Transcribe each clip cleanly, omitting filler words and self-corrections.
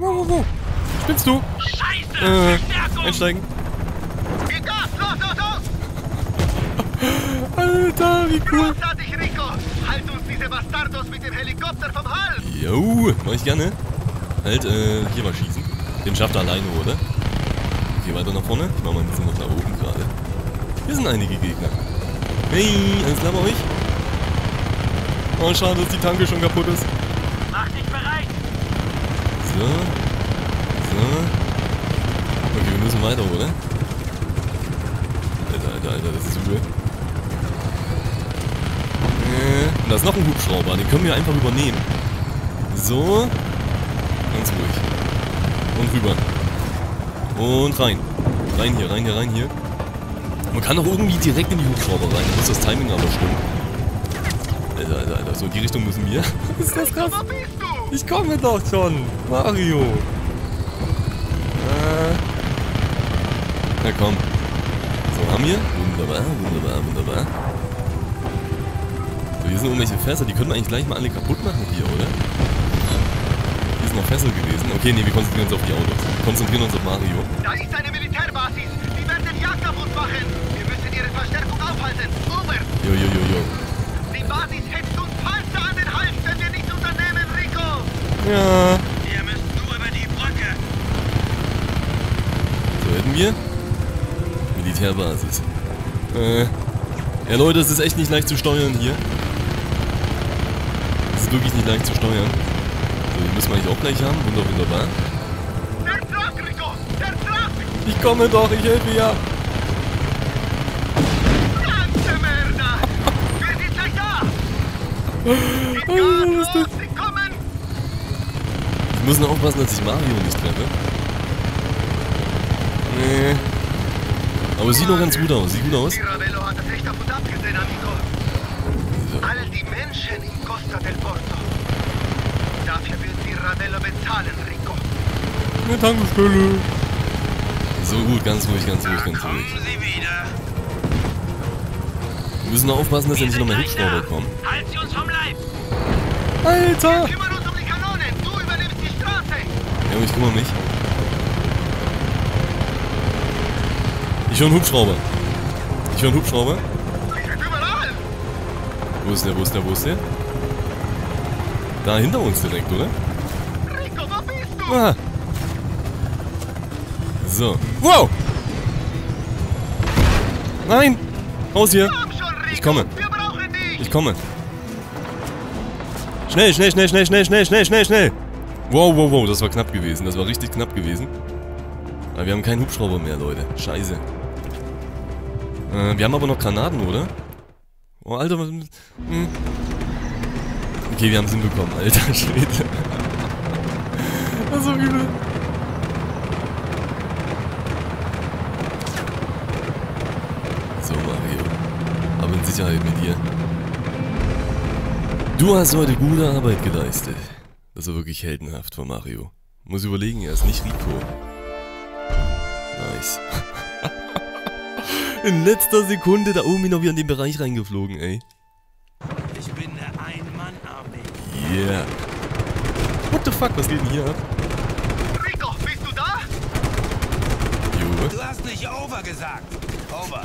Wo? Spinnst du? Scheiße! Einsteigen. Gib Gas! Los! Alter, wie cool. Großartig, Rico! Halt uns diese Bastardos mit dem Helikopter vom Hals! Jo, mach ich gerne. Halt, hier mal schießen. Den schafft er alleine, oder? Okay, weiter nach vorne. Ich mach mal ein bisschen noch nach oben gerade. Hier sind einige Gegner. Hey, alles klar bei euch? Oh, schade, dass die Tanke schon kaputt ist. Mach dich bereit! So. Okay, wir müssen weiter, oder? Alter, das ist übel. Und da ist noch ein Hubschrauber, den können wir einfach übernehmen. So. Ganz ruhig. Und rüber. Und rein. Rein hier. Man kann auch irgendwie direkt in die Hubschrauber rein, da muss das Timing aber stimmen. Alter, so in die Richtung müssen wir. Ist das krass? Wo bist du? Ich komme doch schon, Mario. Na komm. So, haben wir? Wunderbar. So, hier sind irgendwelche Fässer, die können wir eigentlich gleich mal alle kaputt machen hier, oder? Hier ist noch Fässer gewesen. Okay, nee, wir konzentrieren uns auf die Autos. Wir konzentrieren uns auf Mario. Da ist eine Militärbasis! Die werden Jagdabund machen! Wir müssen ihre Verstärkung aufhalten! Over! Jo. Die Basis hetzt uns Panzer an den Hals, wenn wir nichts unternehmen, Rico! Ja. Ihr müsst nur über die Brücke! So, hätten wir Militärbasis. Ja Leute, es ist echt nicht leicht zu steuern hier. Es ist wirklich nicht leicht zu steuern. So, die müssen wir eigentlich auch gleich haben. Wunderbar. Der Truck, Rico! Der Truck! Ich komme doch, ich helfe ja. Ganze Merda! Wir sind gleich da! Gib Gas, los! Sie kommen! Wir müssen aufpassen, dass ich Mario nicht treffe. Nee. Aber es sieht noch ganz gut aus. Sieht gut aus. Die Ravello hat es echt auf uns abgesehen, amigo. All die Menschen in Costa del Porto. Dafür wird die Ravello bezahlen, Rico. Eine Tankstelle. So gut, ganz ruhig. Kommen Sie wieder. Wir müssen noch aufpassen, dass ja nicht nochmal Hubschrauber kommen. Halt Sie uns vom Leib! Alter! Wir kümmern uns um die Kanonen. Du übernimmst die Straße. Ja, ich kümmere mich. Ich höre einen Hubschrauber. Die sind überall. Wo ist der? Da hinter uns direkt, oder? Rico, wo bist du? Ah. So. Wow! Nein! Raus hier! Komm schon, Rico. Ich komme. Wir brauchen dich. Ich komme. Schnell! Wow, das war knapp gewesen. Das war richtig knapp gewesen. Aber wir haben keinen Hubschrauber mehr, Leute. Scheiße. Wir haben aber noch Granaten, oder? Oh, Alter, was... Okay, wir haben es hinbekommen, Alter Schwede. Das ist so übel. So, Mario. Aber in Sicherheit mit dir. Du hast heute gute Arbeit geleistet. Das war wirklich heldenhaft von Mario. Muss überlegen, er ist nicht Rico. Nice. In letzter Sekunde da oben noch wieder in den Bereich reingeflogen, ey. Ich bin eine Ein-Mann-Armee. Yeah. What the fuck, was geht denn hier ab? Rico, bist du da? Jo. Du hast nicht over gesagt. Over.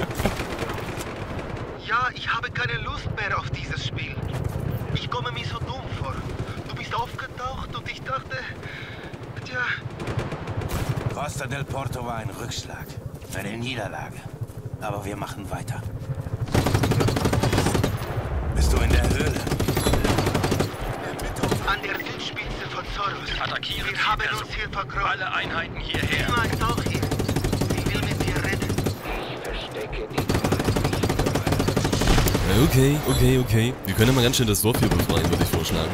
Ja, ich habe keine Lust mehr auf dieses Spiel. Ich komme mir so dumm vor. Du bist aufgetaucht und ich dachte... Tja... Costa del Porto war ein Rückschlag. Eine Niederlage. Aber wir machen weiter. Bist du in der Höhle? An der Südspitze von Soros. Attackieren Wir haben Zielperson. uns hier verkrochen. Alle Einheiten hierher. Emma ist auch hier. Sie will mit dir reden. Okay. Wir können ja mal ganz schnell das Dorf hier befreien, würde ich vorschlagen.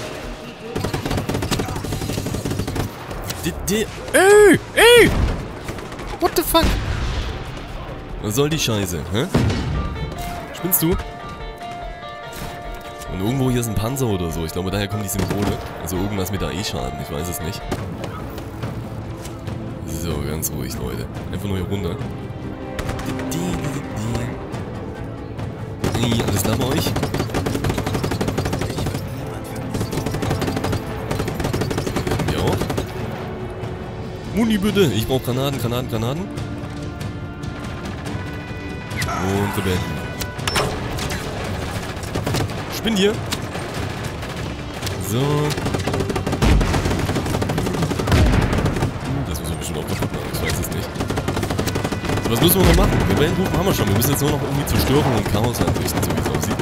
Ey! What the fuck? Was soll die Scheiße, hä? Spinnst du? Und irgendwo hier ist ein Panzer oder so. Ich glaube, daher kommen die Symbole. Also irgendwas mit AE-Schaden, ich weiß es nicht. So, ganz ruhig, Leute. Einfach nur hier runter. Alles klar bei euch? Hätten wir auch. Muni bitte. Ich brauche Granaten, Granaten, Granaten. Und Rebellen. Spinn hier. So. Das müssen wir bestimmt auch kaputt machen. Ich weiß es nicht. So, was müssen wir noch machen? Rebellenrufen haben wir schon. Wir müssen jetzt nur noch irgendwie Zerstörung und Chaos anrichten, so wie es aussieht.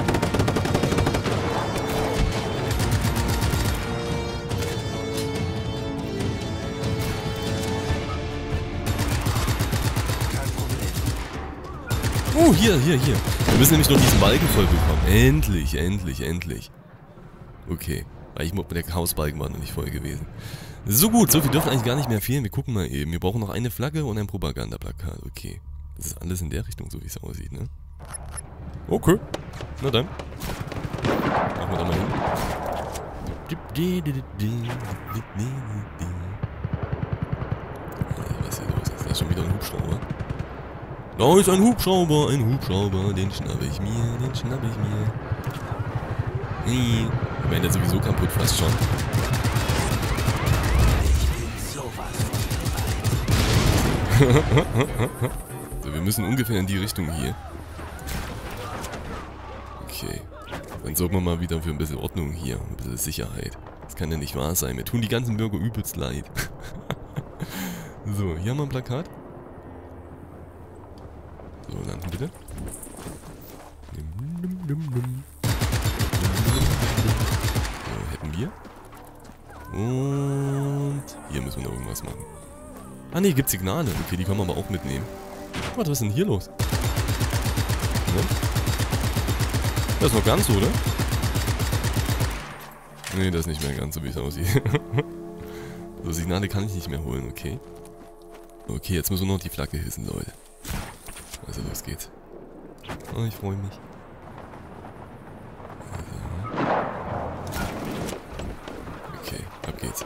Oh, hier. Wir müssen nämlich noch diesen Balken voll bekommen. Endlich. Okay. Weil der Chaosbalken war noch nicht voll gewesen. So gut, so viel dürfen eigentlich gar nicht mehr fehlen. Wir gucken mal eben. Wir brauchen noch eine Flagge und ein Propagandaplakat. Okay. Das ist alles in der Richtung, so wie es aussieht, ne? Okay. Na dann. Machen wir da mal hin. Was ist hier los? Ist da schon wieder ein Hubschrauber? Da ist ein Hubschrauber, den schnappe ich mir. Hey. Ich meine, der ist sowieso kaputt, fast schon. So, wir müssen ungefähr in die Richtung hier. Okay. Dann sorgen wir mal wieder für ein bisschen Ordnung hier, ein bisschen Sicherheit. Das kann ja nicht wahr sein. Mir tun die ganzen Bürger übelst leid. So, hier haben wir ein Plakat. So, landen bitte. So, hätten wir. Und hier müssen wir noch irgendwas machen. Ah ne, gibt Signale. Okay, die können wir aber auch mitnehmen. Warte, was ist denn hier los? Ja. Das ist noch ganz, oder? Ne, das ist nicht mehr ganz so, wie es aussieht. So, Signale kann ich nicht mehr holen, okay. Okay, jetzt müssen wir noch die Flagge hissen, Leute. Also, los geht's. Oh, ich freue mich. Also. Okay, ab geht's.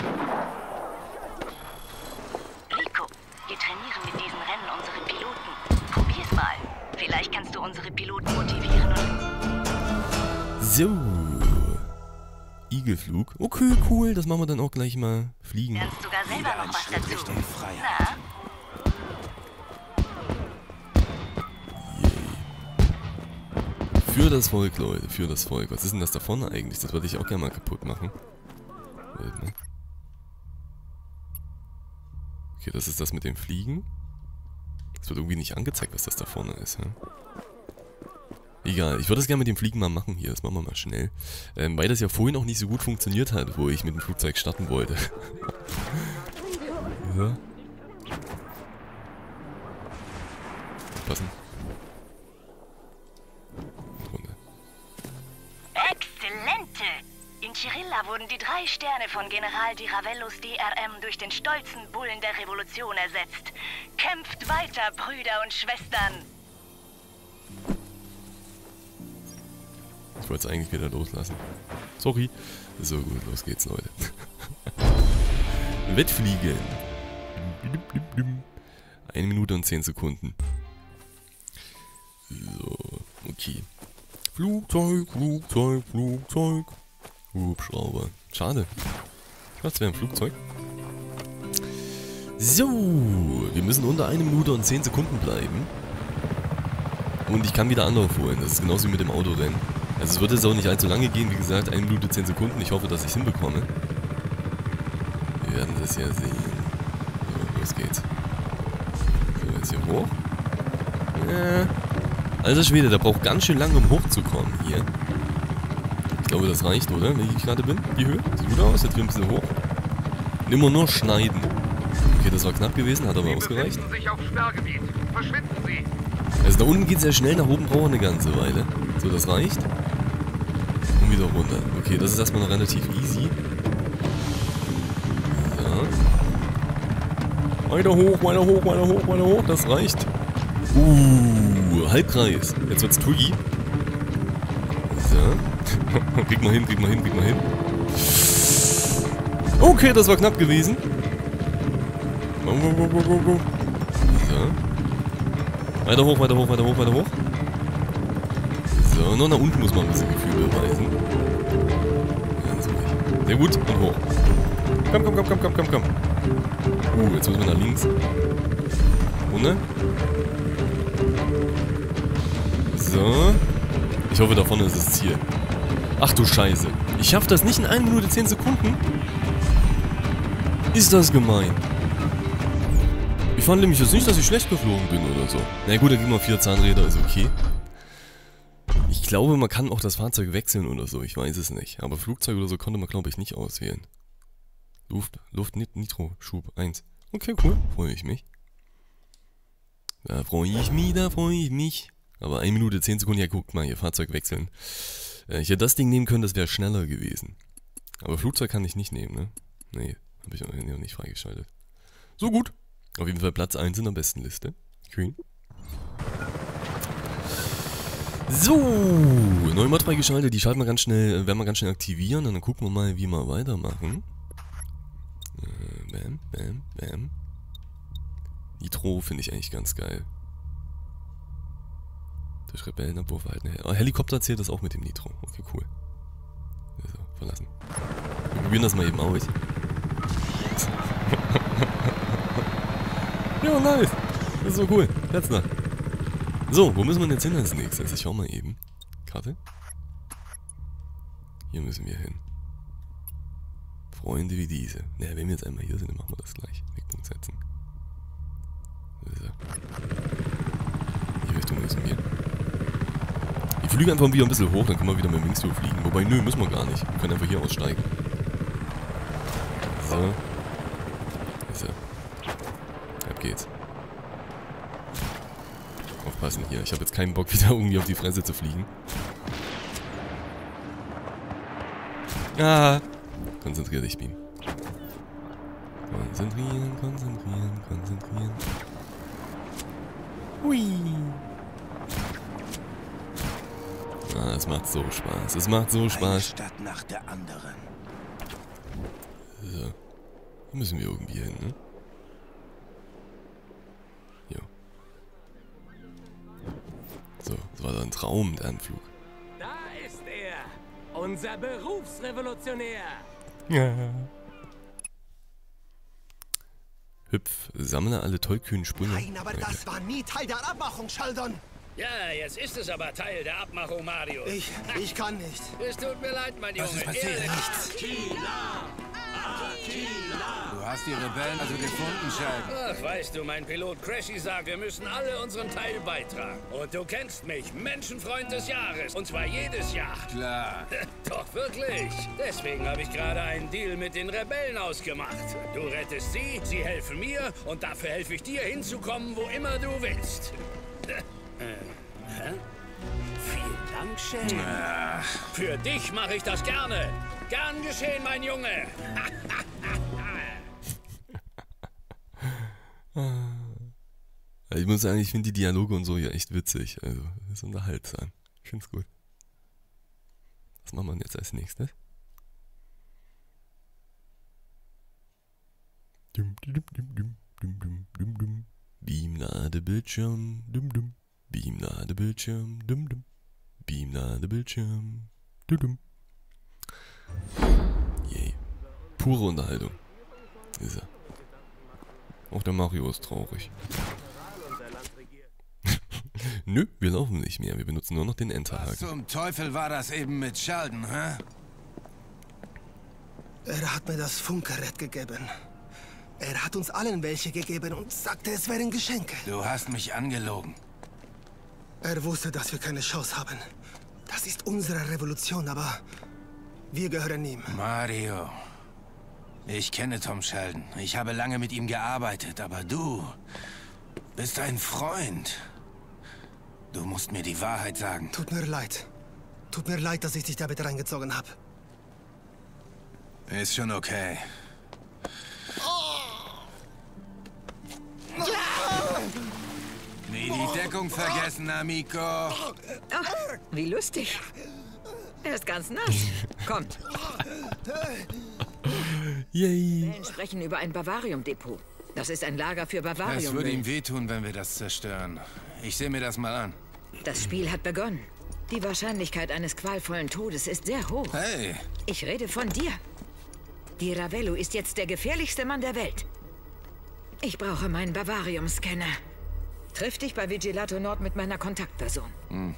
Rico, wir trainieren mit diesen Rennen unsere Piloten. Probier's mal. Vielleicht kannst du unsere Piloten motivieren und... So. Igelflug. Okay, cool. Das machen wir dann auch gleich mal. Fliegen. Lernst sogar selber noch was dazu. Richtung Freiheit. Na? Für das Volk, Leute, für das Volk. Was ist denn das da vorne eigentlich? Das wollte ich auch gerne mal kaputt machen. Okay, das ist das mit dem Fliegen. Es wird irgendwie nicht angezeigt, was das da vorne ist. Ja? Egal, ich würde das gerne mit dem Fliegen mal machen hier. Das machen wir mal schnell. Weil das ja vorhin auch nicht so gut funktioniert hat, wo ich mit dem Flugzeug starten wollte. Ja. Passen. Exzellente! In Chirilla wurden die 3 Sterne von General Di Ravellos DRM durch den stolzen Bullen der Revolution ersetzt. Kämpft weiter, Brüder und Schwestern! Ich wollte es eigentlich wieder loslassen. Sorry. So gut, los geht's, Leute. Wettfliegen. 1 Minute und 10 Sekunden. So, okay. Flugzeug. Hubschrauber. Schade. Ich dachte, es wäre ein Flugzeug. So, wir müssen unter 1 Minute und 10 Sekunden bleiben. Und ich kann wieder Anlauf holen. Das ist genauso wie mit dem Autorennen. Also es wird jetzt auch nicht allzu lange gehen. Wie gesagt, 1 Minute 10 Sekunden. Ich hoffe, dass ich es hinbekomme. Wir werden das ja sehen. So, los geht's. So, jetzt hier hoch. Ja. Alter Schwede, der braucht ganz schön lange, um hochzukommen hier. Ich glaube, das reicht, oder? Wie ich gerade bin. Die Höhe. Sieht gut aus. Jetzt wir ein bisschen hoch. Immer nur schneiden. Okay, das war knapp gewesen, hat aber ausgereicht. Sich auf Sperrgebiet. Verschwinden Sie. Also da unten geht es ja schnell, nach oben brauchen wir eine ganze Weile. So, das reicht. Und wieder runter. Okay, das ist erstmal noch relativ easy. Ja. Weiter hoch. Das reicht. Halbkreis. Jetzt wird's Twiggy. So. Krieg mal hin. Okay, das war knapp gewesen. Go. So. Weiter hoch. So, nur nach unten muss man ein bisschen Gefühl beweisen. Sehr gut, und hoch. Komm. Jetzt müssen wir nach links. Runter. So. Ich hoffe, da vorne ist das Ziel. Ach du Scheiße. Ich schaffe das nicht in 1 Minute 10 Sekunden? Ist das gemein. Ich fand nämlich jetzt nicht, dass ich schlecht geflogen bin oder so. Na gut, da gibt man 4 Zahnräder, ist okay. Ich glaube, man kann auch das Fahrzeug wechseln oder so, ich weiß es nicht. Aber Flugzeug oder so konnte man, glaube ich, nicht auswählen. Nitro, Schub 1. Okay, cool, freue ich mich. Da freue ich mich. Aber 1 Minute 10 Sekunden, ja guckt mal hier, Fahrzeug wechseln. Ich hätte das Ding nehmen können, das wäre schneller gewesen. Aber Flugzeug kann ich nicht nehmen, ne? Nee, habe ich noch nicht freigeschaltet. So gut. Auf jeden Fall Platz 1 in der besten Liste. Schön. So, neue Mod freigeschaltet, die schalten wir ganz schnell, werden wir ganz schnell aktivieren und dann gucken wir mal, wie wir weitermachen. Bam. Nitro finde ich eigentlich ganz geil. Durch Rebellenabwurfverhalten her. Oh, Helikopter zählt das auch mit dem Nitro. Okay, cool. So, verlassen. Wir probieren das mal eben aus. Ja, nice. Das ist so cool. Jetzt noch. So, wo müssen wir denn jetzt hin als nächstes? Ich schau mal eben. Karte. Hier müssen wir hin. Freunde wie diese. Naja, wenn wir jetzt einmal hier sind, dann machen wir das gleich. Wegpunkt setzen. So. Die Richtung müssen wir. Ich fliege einfach wieder ein bisschen hoch, dann können wir wieder mit dem Wingsuit fliegen. Wobei, nö, müssen wir gar nicht. Wir können einfach hier aussteigen. So. So. Ab geht's. Aufpassen hier. Ich habe jetzt keinen Bock, wieder irgendwie auf die Fresse zu fliegen. Ah! Konzentrier dich, Beam. Konzentrieren. Hui! Ah, es macht so Spaß. Es macht so Spaß. Eine Stadt nach der anderen. So. Da müssen wir irgendwie hin, ne? Jo. So, das war doch ein Traum, der Anflug. Da ist er! Unser Berufsrevolutionär! Ja. Hüpf, sammle alle tollkühnen Sprünge. Nein, aber das war nie Teil der Abmachung, Sheldon. Ja, jetzt ist es aber Teil der Abmachung, Mario. Ich kann nicht. Es tut mir leid, mein Junge. Was ist passiert? Ehrlich. Nichts. Du hast die Rebellen also gefunden, Sheldon. Ach, weißt du, mein Pilot Crashy sagt, wir müssen alle unseren Teil beitragen. Und du kennst mich, Menschenfreund des Jahres. Und zwar jedes Jahr. Klar. Doch, wirklich. Deswegen habe ich gerade einen Deal mit den Rebellen ausgemacht. Du rettest sie, sie helfen mir und dafür helfe ich dir hinzukommen, wo immer du willst. Vielen Dank, Shane. Für dich mache ich das gerne. Gern geschehen, mein Junge. Ich muss sagen, ich finde die Dialoge und so ja echt witzig. Also, das ist unterhaltsam. Ich finde es gut. Was machen wir jetzt als nächstes? Beamladebildschirm. Beamladebildschirm. Beamladebildschirm. Yay. Pure Unterhaltung. Ist er. Auch der Mario ist traurig. Nö, wir laufen nicht mehr. Wir benutzen nur noch den Enterhaken. Was zum Teufel war das eben mit Sheldon, hä? Er hat mir das Funkgerät gegeben. Er hat uns allen welche gegeben und sagte, es wären Geschenke. Du hast mich angelogen. Er wusste, dass wir keine Chance haben. Das ist unsere Revolution, aber wir gehören ihm. Mario, ich kenne Tom Sheldon. Ich habe lange mit ihm gearbeitet, aber du bist ein Freund. Du musst mir die Wahrheit sagen. Tut mir leid. Tut mir leid, dass ich dich damit reingezogen habe. Ist schon okay. Nie die Deckung vergessen, Amico. Ach, wie lustig. Er ist ganz nass. Kommt. Yay. Wir sprechen über ein Bavarium-Depot. Das ist ein Lager für Bavarium. Es würde ihm wehtun, wenn wir das zerstören. Ich sehe mir das mal an. Das Spiel hat begonnen. Die Wahrscheinlichkeit eines qualvollen Todes ist sehr hoch. Hey, Ich rede von dir. Die Ravello ist jetzt der gefährlichste Mann der Welt. Ich brauche meinen Bavarium-Scanner. Triff dich bei Vigilator Nord mit meiner Kontaktperson.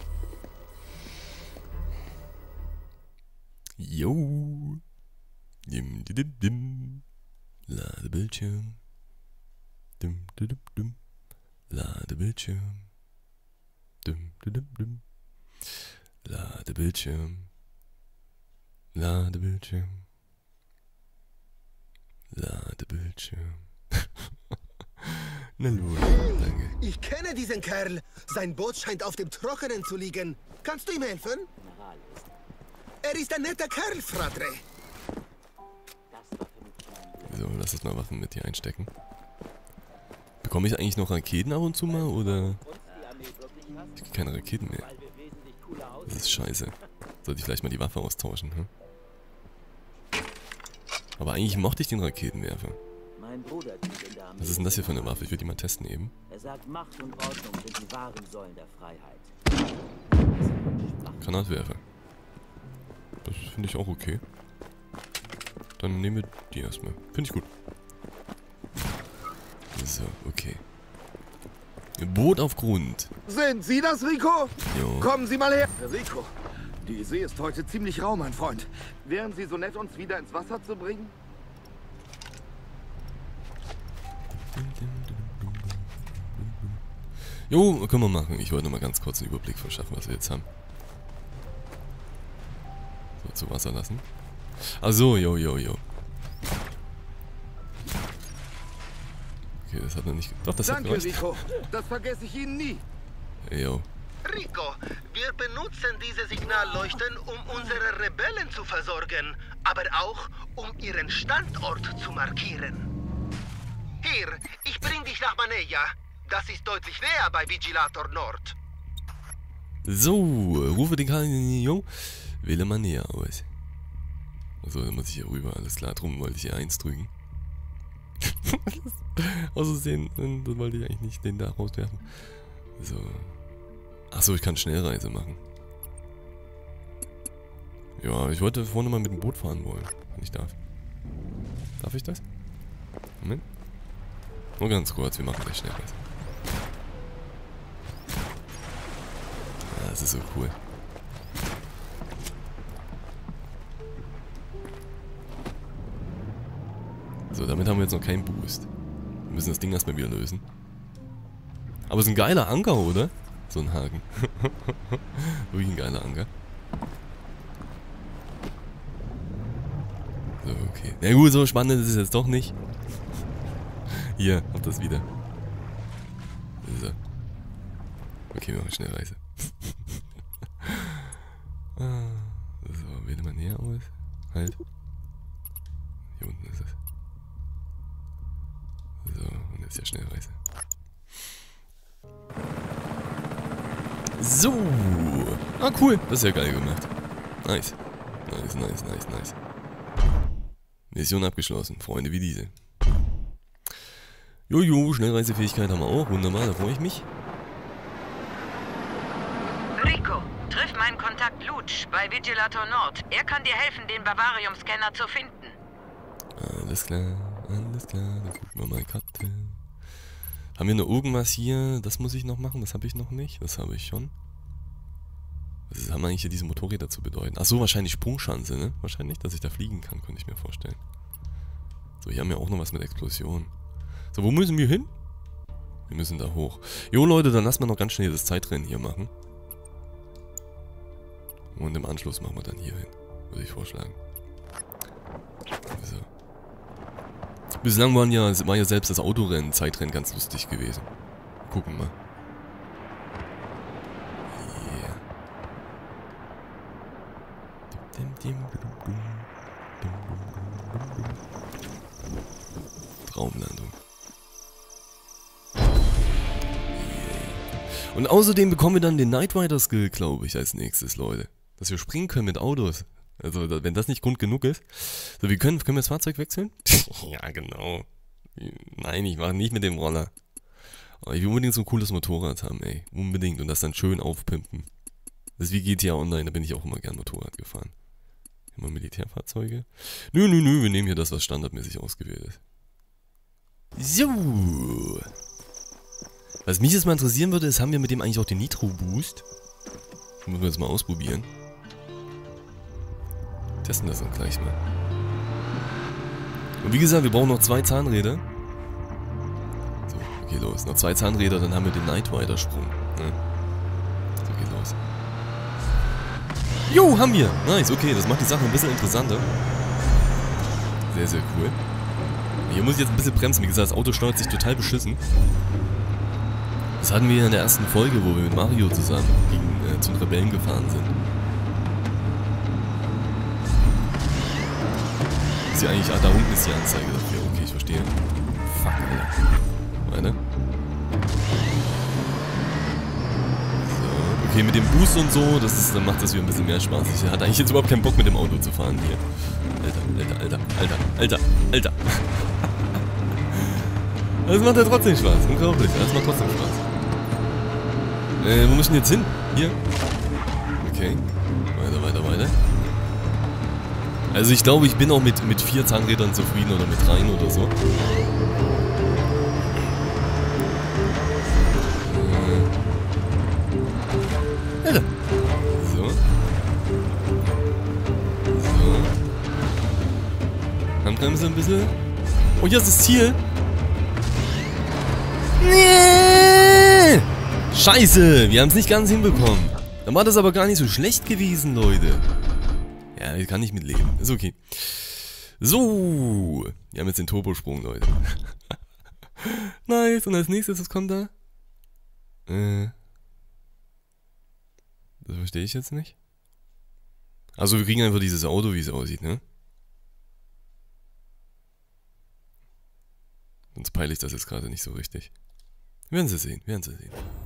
Jo. Dim, dim, dim. Ladebildschirm. Dim, dim, dim. Ladebildschirm. Dim, dim, dim. Ladebildschirm. Ladebildschirm. Ladebildschirm. Na los, danke. Ich kenne diesen Kerl. Sein Boot scheint auf dem Trockenen zu liegen. Kannst du ihm helfen? Er ist ein netter Kerl, Fradre. So, lass uns mal Waffen mit hier einstecken. Bekomme ich eigentlich noch Raketen ab und zu mal, oder? Ich kriege keine Raketen mehr. Das ist scheiße. Sollte ich vielleicht mal die Waffe austauschen, hm? Aber eigentlich mochte ich den Raketenwerfer. Was ist denn das hier für eine Waffe? Ich würde die mal testen eben. Er sagt, Macht und Ordnung sind die wahren Säulen der Freiheit. Granatwerfer. Das finde ich auch okay. Dann nehmen wir die erstmal. Finde ich gut. So, okay. Boot auf Grund. Sind Sie das, Rico? Jo. Kommen Sie mal her. Rico, die See ist heute ziemlich rau, mein Freund. Wären Sie so nett, uns wieder ins Wasser zu bringen? Jo, können wir machen. Ich wollte nur mal ganz kurz einen Überblick verschaffen, was wir jetzt haben. So, zu Wasser lassen. Ach so, jo. Okay, das hat noch nicht... Doch, das hat Danke, gereicht. Rico. Das vergesse ich Ihnen nie. Jo. Rico, wir benutzen diese Signalleuchten, um unsere Rebellen zu versorgen, aber auch, um ihren Standort zu markieren. Hier, ich bring dich nach Manella. Das ist deutlich näher bei Vigilator Nord. So, rufe den Kanal. Wähle mal näher aus. Achso, dann muss ich hier rüber. Alles klar, drum wollte ich hier 1 drücken. Außersehen, das wollte ich eigentlich nicht den da rauswerfen. So. Achso, ich kann Schnellreise machen. Ja, ich wollte vorne mal mit dem Boot fahren wollen. Wenn ich darf. Darf ich das? Moment. Nur ganz kurz, wir machen gleich Schnellreise. Ja, das ist so cool. So, damit haben wir jetzt noch keinen Boost. Wir müssen das Ding erstmal wieder lösen. Aber es ist ein geiler Anker, oder? So ein Haken. Wirklich ein geiler Anker. So, okay. Na gut, so spannend ist es jetzt doch nicht. Hier, habt das wieder. So. Okay, wir machen Schnellreise. So, wähle mal näher aus. Halt. Hier unten ist es. So, und jetzt ja Schnellreise. So. Ah, cool. Das ist ja geil gemacht. Nice. Nice. Mission abgeschlossen. Freunde wie diese. Jojo, Schnellreisefähigkeit haben wir auch. Wunderbar, da freue ich mich. Rico, triff meinen Kontakt Lutsch bei Vigilator Nord. Er kann dir helfen, den Bavarium-Scanner zu finden. Alles klar. Dann gucken wir mal Karte. Haben wir noch irgendwas hier? Das muss ich noch machen, das habe ich noch nicht. Das habe ich schon. Was haben eigentlich hier diese Motorräder zu bedeuten? Achso, wahrscheinlich Sprungschanze, ne? Wahrscheinlich, dass ich da fliegen kann, könnte ich mir vorstellen. So, hier haben wir auch noch was mit Explosion. So, wo müssen wir hin? Wir müssen da hoch. Jo Leute, dann lassen wir noch ganz schnell das Zeitrennen hier machen. Und im Anschluss machen wir dann hier hin. Würde ich vorschlagen. So. Bislang war ja selbst das Autorennen, Zeitrennen ganz lustig gewesen. Gucken mal. Traumlandung. Und außerdem bekommen wir dann den Knight Rider Skill, glaube ich, als nächstes, Leute. Dass wir springen können mit Autos. Also, wenn das nicht Grund genug ist. So, können wir das Fahrzeug wechseln? Ja, genau. Nein, ich mache nicht mit dem Roller. Aber ich will unbedingt so ein cooles Motorrad haben, ey. Unbedingt. Und das dann schön aufpimpen. Das ist wie GTA Online, da bin ich auch immer gern Motorrad gefahren. Immer Militärfahrzeuge. Nö, wir nehmen hier das, was standardmäßig ausgewählt ist. So. Was mich jetzt mal interessieren würde, ist, haben wir mit dem eigentlich auch den Nitro-Boost? Müssen wir jetzt mal ausprobieren. Testen das dann gleich mal. Und wie gesagt, wir brauchen noch 2 Zahnräder. So, okay, los. Noch 2 Zahnräder, dann haben wir den Knight Rider Sprung. Ne? So, geht los. Jo, haben wir! Nice, okay, das macht die Sache ein bisschen interessanter. Sehr, sehr cool. Hier muss ich jetzt ein bisschen bremsen. Wie gesagt, das Auto steuert sich total beschissen. Das hatten wir in der ersten Folge, wo wir mit Mario zusammen zu den Rebellen gefahren sind. Ist ja eigentlich, da unten ist die Anzeige dafür. Okay, ich verstehe. Fuck, Alter. Warte. So, okay, mit dem Boost und so, dann macht das wieder ein bisschen mehr Spaß. Ich hatte eigentlich jetzt überhaupt keinen Bock mit dem Auto zu fahren hier. Alter. Das macht ja trotzdem Spaß. Unglaublich. Das macht trotzdem Spaß. Wo müssen wir jetzt hin? Hier? Okay. Weiter. Also ich glaube, ich bin auch mit 4 Zahnrädern zufrieden oder mit 3 oder so. Alter. So. Handbremse ein bisschen. Oh, hier ist das Ziel. Nee! Scheiße, wir haben es nicht ganz hinbekommen. Dann war das aber gar nicht so schlecht gewesen, Leute. Ja, ich kann nicht mitleben. Ist okay. So. Wir haben jetzt den Turbosprung, Leute. Nice. Und als nächstes, was kommt da? Das verstehe ich jetzt nicht. Also wir kriegen einfach dieses Auto, wie es aussieht, ne? Sonst peile ich das jetzt gerade nicht so richtig. Werden Sie sehen.